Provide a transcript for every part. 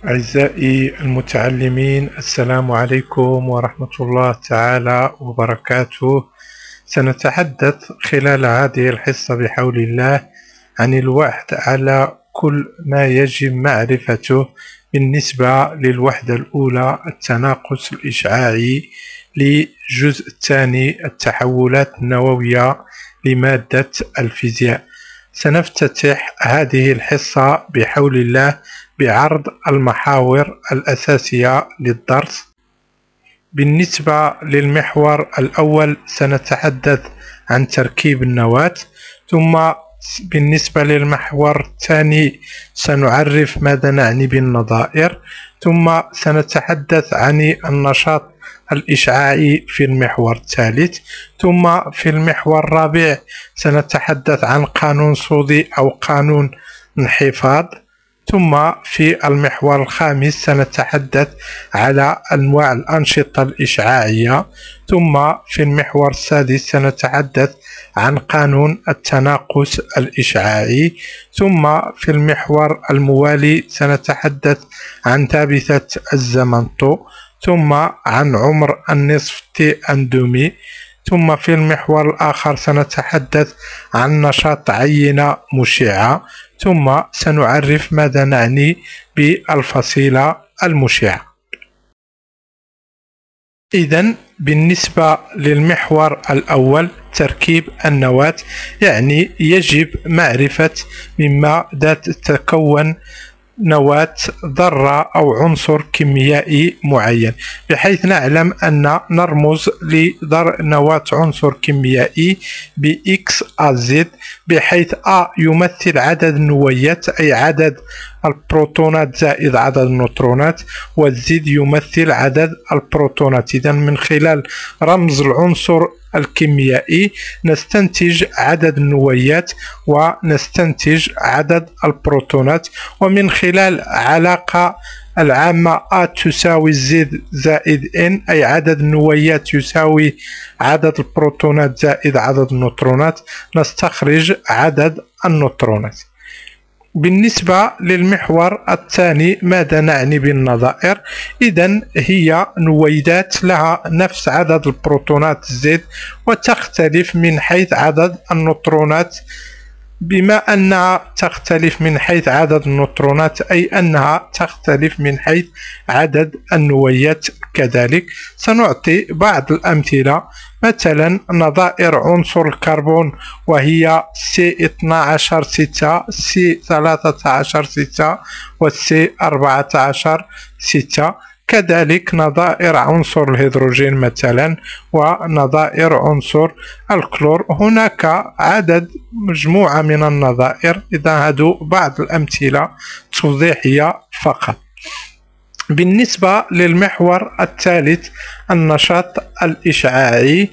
أعزائي المتعلمين، السلام عليكم ورحمة الله تعالى وبركاته. سنتحدث خلال هذه الحصة بحول الله عن الوحد على كل ما يجب معرفته بالنسبة للوحدة الأولى التناقص الإشعاعي، للجزء الثاني التحولات النووية لمادة الفيزياء. سنفتتح هذه الحصة بحول الله بعرض المحاور الأساسية للدرس. بالنسبة للمحور الأول سنتحدث عن تركيب النواة، ثم بالنسبة للمحور الثاني سنعرف ماذا نعني بالنظائر، ثم سنتحدث عن النشاط الإشعاعي في المحور الثالث، ثم في المحور الرابع سنتحدث عن قانون صودي أو قانون انحفاض، ثم في المحور الخامس سنتحدث على أنواع الأنشطة الإشعاعية، ثم في المحور السادس سنتحدث عن قانون التناقص الإشعاعي، ثم في المحور الموالي سنتحدث عن ثابتة الزمنطو، ثم عن عمر النصف تي أندومي، ثم في المحور الآخر سنتحدث عن نشاط عينة مشعة، ثم سنعرف ماذا نعني بالفصيلة المشعة. إذن بالنسبة للمحور الأول تركيب النواة، يعني يجب معرفة مما تتكون نواة ذرة أو عنصر كيميائي معين، بحيث نعلم أن نرمز لنواة عنصر كيميائي ب X A Z، بحيث A يمثل عدد النويات أي عدد البروتونات زائد عدد النيوترونات، والزد يمثل عدد البروتونات. إذن من خلال رمز العنصر الكيميائي نستنتج عدد النويات ونستنتج عدد البروتونات، ومن خلال علاقة العامة A تساوي Z زائد N، أي عدد النويات يساوي عدد البروتونات زائد عدد النيوترونات، نستخرج عدد النيوترونات. بالنسبة للمحور الثاني ماذا نعني بالنظائر؟ إذن هي نويدات لها نفس عدد البروتونات Z وتختلف من حيث عدد النيوترونات. بما أنها تختلف من حيث عدد النيوترونات أي أنها تختلف من حيث عدد النويات كذلك. سنعطي بعض الأمثلة، مثلا نظائر عنصر الكربون وهي C12 6 C13 6 و C14 6، كذلك نظائر عنصر الهيدروجين مثلا ونظائر عنصر الكلور. هناك مجموعة من النظائر. إذا هذو بعض الأمثلة توضيحية فقط. بالنسبة للمحور الثالث النشاط الإشعاعي،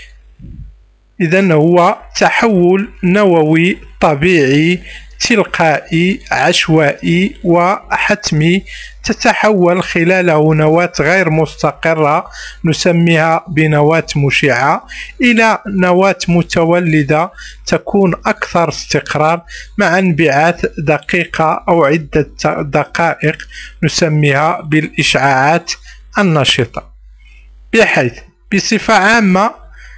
إذن هو تحول نووي طبيعي تلقائي عشوائي وحتمي تتحول خلاله نواة غير مستقرة نسميها بنواة مشعة إلى نواة متولدة تكون أكثر استقرار مع انبعاث دقيقة أو عدة دقائق نسميها بالإشعاعات النشطة. بحيث بصفة عامة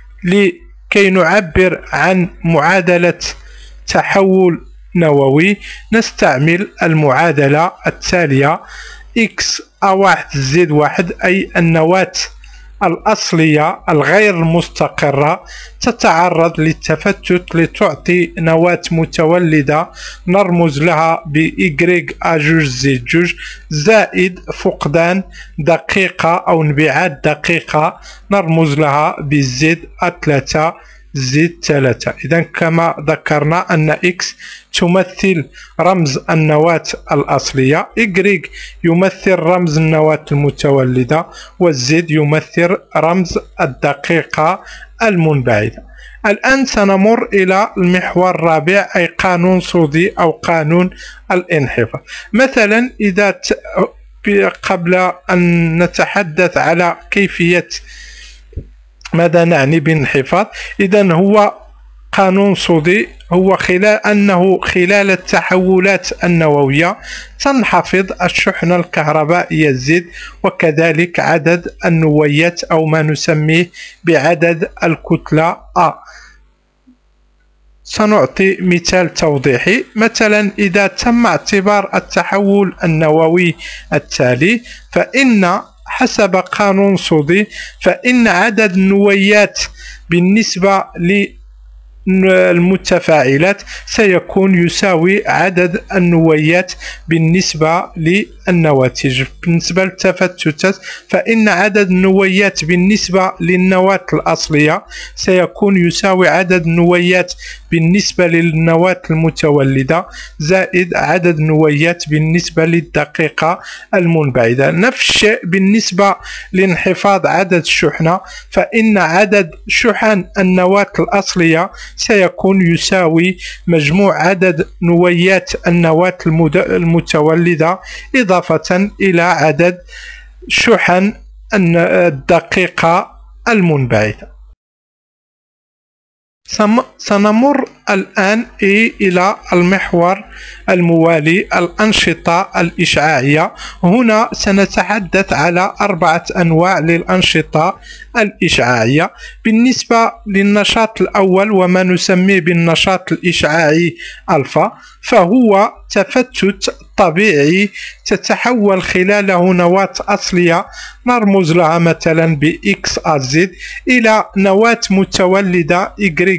لكي نعبر عن معادلة تحول نووي نستعمل المعادلة التالية: X A1 Z1، أي النواة الأصلية الغير مستقرة تتعرض للتفتت لتعطي نواة متولدة نرمز لها ب Y A2 Z2، زائد فقدان دقيقة أو انبعاث دقيقة نرمز لها ب Z A3 Z3. إذن كما ذكرنا أن X تمثل رمز النواة الأصلية، Y يمثل رمز النواة المتولدة، والزد يمثل رمز الدقيقة المنبعثة. الآن سنمر إلى المحور الرابع، أي قانون صودي أو قانون الانحفاض. مثلا إذا قبل أن نتحدث على كيفية ماذا نعني بالانحفاض، إذن هو قانون صودي هو خلال التحولات النووية تنخفض الشحنة الكهربائية Z، وكذلك عدد النويات أو ما نسميه بعدد الكتلة A. سنعطي مثال توضيحي. مثلا إذا تم اعتبار التحول النووي التالي، فإن حسب قانون صودي فإن عدد النويات بالنسبة للمتفاعلات سيكون يساوي عدد النويات بالنسبة للنواتج. بالنسبة للتفتتات فإن عدد النويات بالنسبة للنواة الأصلية سيكون يساوي عدد النويات بالنسبة للنواة المتولدة زائد عدد النويات بالنسبة للدقيقة المنبعثة. نفس الشيء بالنسبة لانخفاض عدد الشحنة، فإن عدد شحن النواة الأصلية سيكون يساوي مجموع عدد نويات النواة المتولدة إضافة إلى عدد شحن الدقيقة المنبعثة. سنمر الآن إلى المحور الموالي، الأنشطة الإشعاعية. هنا سنتحدث على 4 أنواع للأنشطة الإشعاعية. بالنسبة للنشاط الأول وما نسميه بالنشاط الإشعاعي ألفا، فهو تفتت طبيعي تتحول خلاله نواة أصلية نرمز لها مثلا ب XAZ إلى نواة متولدة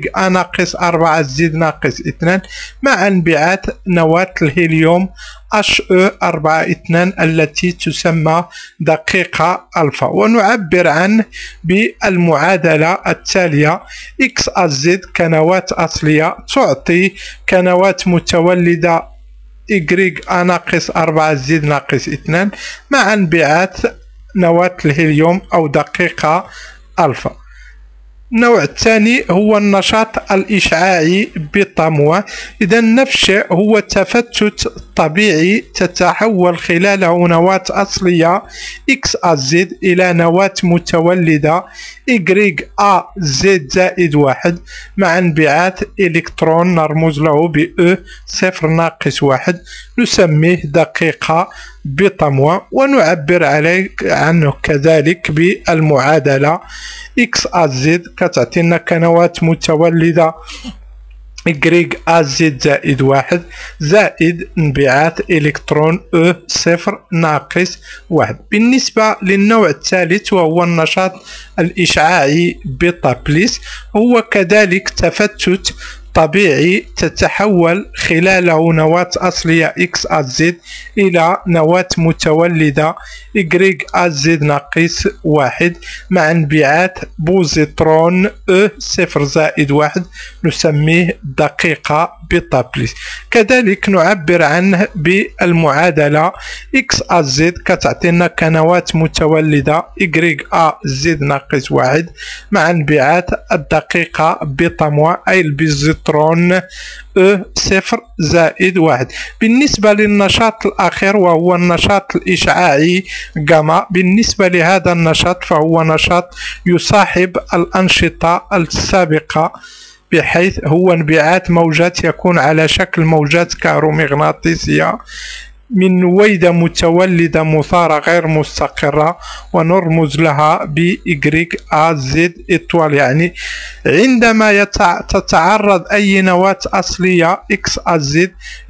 YA-4Z-2 مع انبعاث نواة الهيليوم HE42 التي تسمى دقيقة ألفا، ونعبر عنه بالمعادلة التالية: XAZ كنواة أصلية تعطي كنواة متولدة YA-4Z-2 مع انبعاث نواة الهيليوم أو دقيقة ألفا. النوع الثاني هو النشاط الإشعاعي بطموة. إذا نفس الشيء هو تفتت طبيعي تتحول خلاله نواة أصلية XAZ إلى نواة متولدة YAZ-1 مع انبعاث إلكترون نرمز له ب E0-1 نسميه دقيقة بطموة، ونعبر عنه كذلك بالمعادلة XAZ كتعطينا كنواة متولدة YAZ-1 زائد انبعاث إلكترون E0-1. بالنسبة للنوع الثالث وهو النشاط الإشعاعي بيتا بليس، هو كذلك تفتت طبيعي تتحول خلاله نواة أصلية XAZ إلى نواة متولدة YAZ-1 مع انبعاث بوزيترون E0-1 نسميه دقيقة بيتا بليس. كذلك نعبر عنه بالمعادلة XAZ كتعطينا كنواة متولدة YAZ-1 مع انبعاث الدقيقة بيتا أي البوزيترون E0-1. بالنسبة للنشاط الأخير وهو النشاط الإشعاعي جاما، بالنسبة لهذا النشاط فهو نشاط يصاحب الأنشطة السابقة، بحيث هو انبعاث موجات يكون على شكل موجات كهرومغناطيسية من نويدة متولدة مثارة غير مستقرة ونرمز لها ب YAZ إطوال. يعني عندما تتعرض أي نواة أصلية XAZ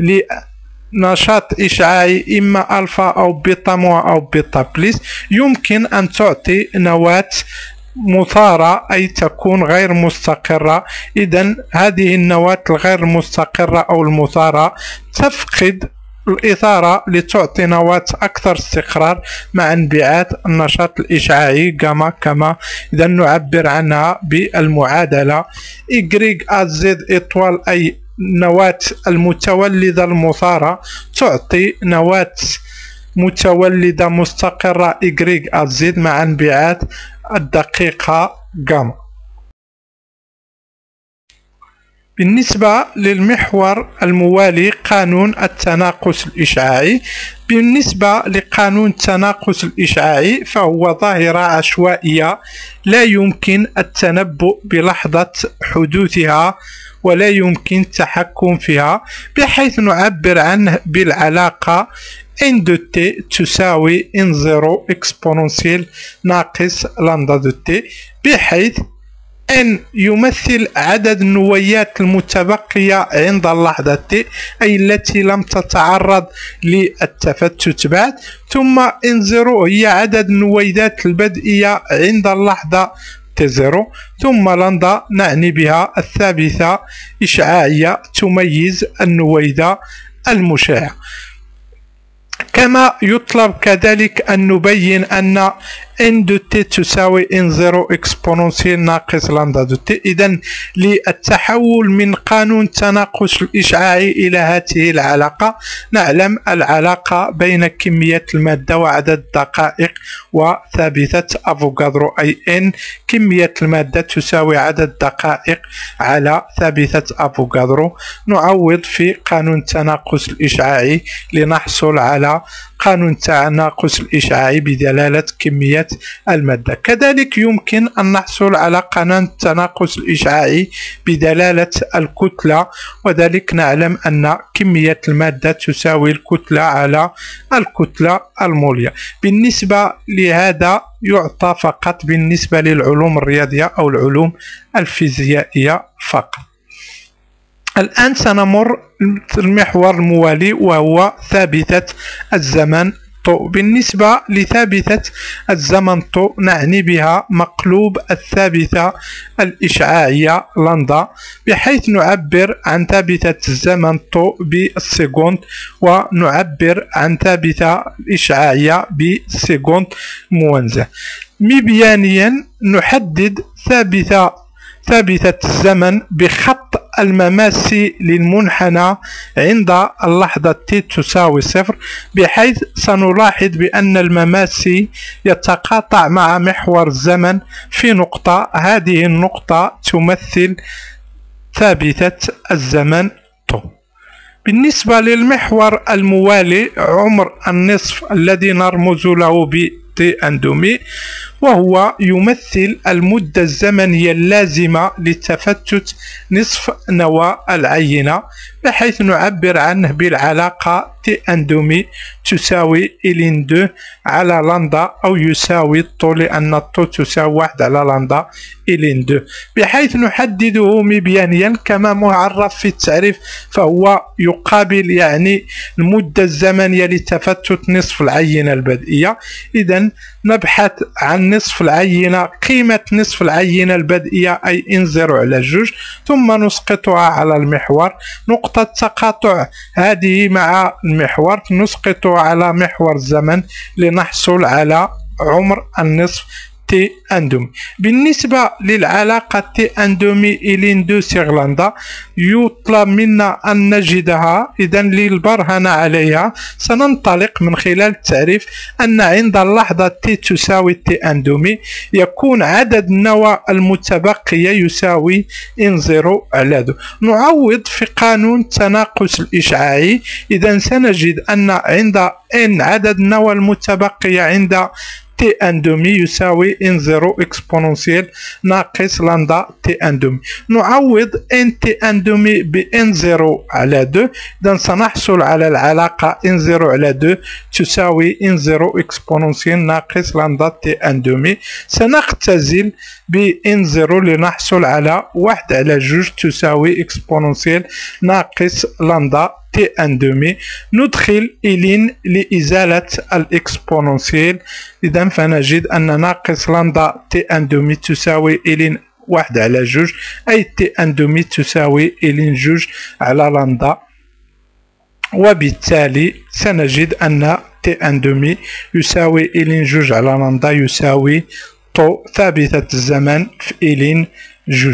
لنشاط إشعاعي إما ألفا أو بيتا مو أو بيتا بليس، يمكن أن تعطي نواة مثارة أي تكون غير مستقرة. إذن هذه النواة الغير مستقرة أو المثارة تفقد الإثارة لتعطي نواة أكثر استقرار مع انبعاث النشاط الإشعاعي جاما كما إذا نعبر عنها بالمعادلة YAZ إطوال أي النواة المتولدة المثارة تعطي نواة متولدة مستقرة YAZ مع انبعاث الدقيقة جاما. بالنسبة للمحور الموالي قانون التناقص الإشعاعي، بالنسبة لقانون التناقص الإشعاعي فهو ظاهرة عشوائية لا يمكن التنبؤ بلحظة حدوثها، ولا يمكن التحكم فيها، بحيث نعبر عنه بالعلاقة n de t تساوي n0 اكسبوننسيال ناقص لامدا دو t، بحيث n يمثل عدد النويات المتبقية عند اللحظة t، أي التي لم تتعرض للتفتت بعد، ثم n0 هي عدد النويدات البدئية عند اللحظة t0، ثم لامدا نعني بها الثابتة إشعاعية تميز النويدة المشعة. كما يطلب كذلك أن نبين أن n de t تساوي n0 اكسبوننسيال ناقص لامدا دو t. إذن للتحول من قانون التناقص الإشعاعي إلى هذه العلاقة، نعلم العلاقة بين كمية المادة وعدد الدقائق وثابتة أفوغادرو، أي n كمية المادة تساوي عدد الدقائق على ثابتة أفوغادرو. نعوض في قانون التناقص الإشعاعي لنحصل على قانون التناقص الإشعاعي بدلالة كمية المادة. كذلك يمكن أن نحصل على قانون التناقص الإشعاعي بدلالة الكتلة، وذلك نعلم أن كمية المادة تساوي الكتلة على الكتلة المولية. بالنسبة لهذا يعطى فقط بالنسبة للعلوم الرياضية أو العلوم الفيزيائية فقط. الآن سنمر المحور الموالي وهو ثابتة الزمن τ. بالنسبة لثابتة الزمن τ نعني بها مقلوب الثابتة الإشعاعية لامدا، بحيث نعبر عن ثابتة الزمن τ بالسكوند، ونعبر عن ثابتة الإشعاعية بالسكوند موانزة. مبيانيا نحدد ثابتة الزمن بخط المماسي للمنحنى عند اللحظة t تساوي 0، بحيث سنلاحظ بأن المماسي يتقاطع مع محور الزمن في نقطة، هذه النقطة تمثل ثابتة الزمن τ. بالنسبة للمحور الموالي عمر النصف الذي نرمز له ب t أندومي، وهو يمثل المدة الزمنية اللازمة لتفتت نصف نواة العينة، بحيث نعبر عنه بالعلاقة t أندومي تساوي ln2 على لامدا، أو يساوي الط لأن الط تساوي 1 على لامدا ln2، بحيث نحدده مبيانيا كما معرف في التعريف، فهو يقابل يعني المدة الزمنية لتفتت نصف العينة البدئية. إذن نبحث عن نصف العينة، قيمة نصف العينة البدئية أي n0 على 2، ثم نسقطها على المحور. نقطة تقاطع هذه مع المحور نسقطها على محور الزمن لنحصل على عمر النصف t أندومي. بالنسبة للعلاقة t أندومي ln2 سيغ لامدا يطلب منا أن نجدها، إذن للبرهنة عليها سننطلق من خلال التعريف أن عند اللحظة t تساوي t أندومي يكون عدد النواة المتبقية يساوي n0 على 2. نعوض في قانون التناقص الإشعاعي، إذن سنجد أن عند n عدد النواة المتبقية عند t أندومي يساوي n0 اكسبوننسيال ناقص لامدا t أندومي. نعوض n t أندومي ب n0 على 2، إذن سنحصل على العلاقة n0 على 2 تساوي n0 اكسبوننسيال ناقص لامدا t أندومي. سنختزل ب n0 لنحصل على 1 على 2 تساوي اكسبوننسيال ناقص لامدا t أندومي. ندخل ln لإزالة الإكسبوننسيال، إذن فنجد أن ناقص لامدا t أندومي تساوي ln 1 على 2، أي t أندومي تساوي ln 2 على لامدا، وبالتالي سنجد أن t أندومي يساوي ln 2 على لامدا يساوي τ ثابتة الزمن في ln 2.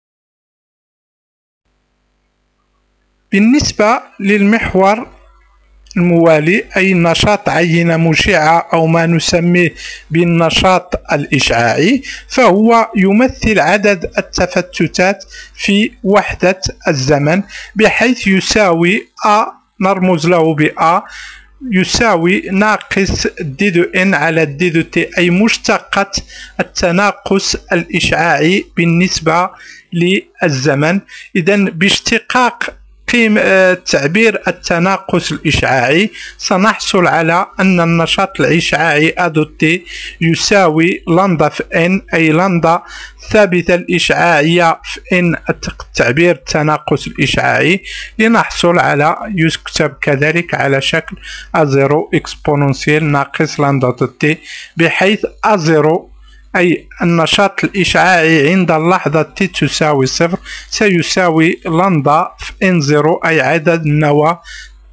بالنسبة للمحور الموالي أي نشاط عينة مشعة أو ما نسميه بالنشاط الإشعاعي، فهو يمثل عدد التفتتات في وحدة الزمن، بحيث يساوي A نرمز له ب A يساوي ناقص دي دو ان على دي دو تي، أي مشتقة التناقص الإشعاعي بالنسبة للزمن. إذا باشتقاق تعبير التناقص الإشعاعي سنحصل على أن النشاط الإشعاعي أدوتي يساوي لندا في ان، أي لندا ثابتة الإشعاعية في ان تعبير التناقص الإشعاعي، لنحصل على يكتب كذلك على شكل أزيرو إكسبوننسيال ناقص لندا تي، بحيث أزيرو أي النشاط الإشعاعي عند اللحظة تي تساوي صفر سيساوي لندا في ان زيرو، أي عدد النواة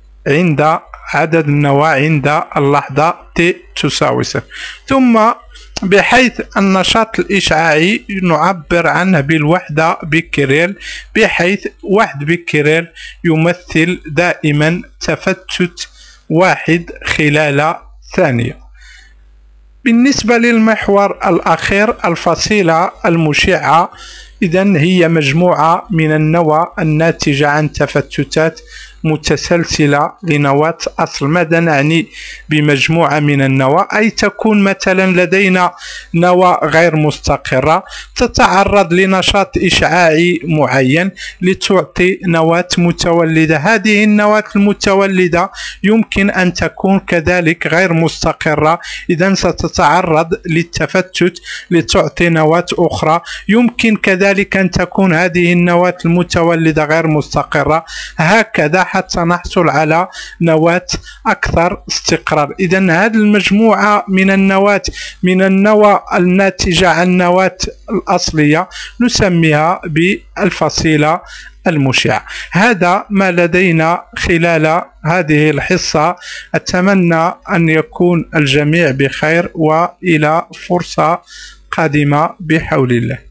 عند اللحظة تي تساوي صفر. ثم بحيث النشاط الإشعاعي نعبر عنه بالوحدة بكريل، بحيث 1 بكريل يمثل دائما تفتت 1 خلال ثانية. بالنسبة للمحور الأخير الفصيلة المشعة، إذن هي مجموعة من النواة الناتجة عن تفتتات متسلسلة لنواة أصل. ماذا نعني بمجموعة من النواة؟ أي تكون مثلا لدينا نواة غير مستقرة تتعرض لنشاط إشعاعي معين لتعطي نواة متولدة. هذه النواة المتولدة يمكن أن تكون كذلك غير مستقرة، إذن ستتعرض للتفتت لتعطي نواة أخرى. يمكن كذلك أن تكون هذه النواة المتولدة غير مستقرة، هكذا حتى نحصل على نواة أكثر استقرار. إذن هذه المجموعة من النواة من النواة الناتجة عن النواة الأصلية نسميها بالفصيلة المشعة. هذا ما لدينا خلال هذه الحصة، أتمنى أن يكون الجميع بخير، وإلى فرصة قادمة بحول الله.